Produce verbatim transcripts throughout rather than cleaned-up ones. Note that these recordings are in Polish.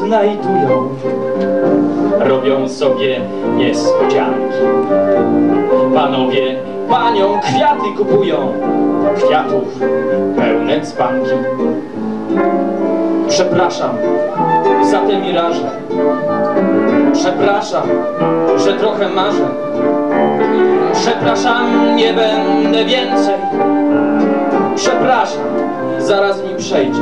znajdują, robią sobie niespodzianki. Panowie paniom kwiaty kupują, kwiatów pełne dzbanki. Przepraszam za te miraże, przepraszam, że trochę marzę. Przepraszam, nie będę więcej. Przepraszam, zaraz mi przejdzie.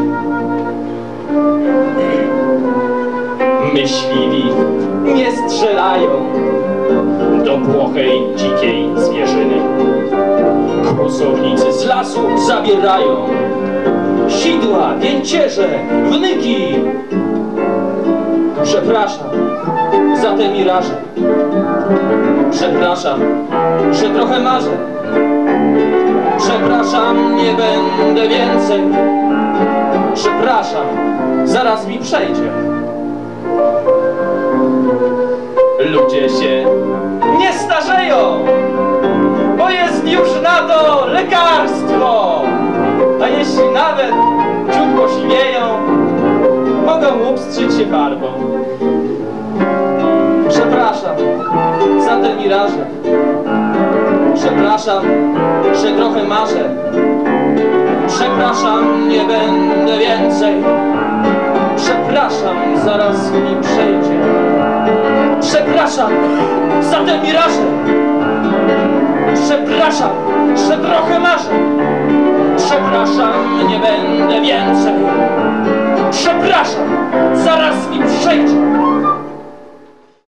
Myśliwi nie strzelają do płochej, dzikiej zwierzyny. Kłusownicy z lasu zabierają sidła, pięcierze, wnyki. Przepraszam za te miraże. Przepraszam, że trochę marzę. Przepraszam, nie będę więcej. Przepraszam, zaraz mi przejdzie. Ludzie się nie starzeją, bo jest już na to lekarstwo. A jeśli nawet ciut posiwieją, mogą upstrzyć się farbą. Przepraszam za te miraże. Przepraszam, że trochę marzę. Przepraszam, nie będę więcej. Przepraszam, zaraz mi przejdzie. Przepraszam za te miraże. Przepraszam, że trochę marzę. Przepraszam, nie będę więcej. Przepraszam, zaraz mi przejdzie.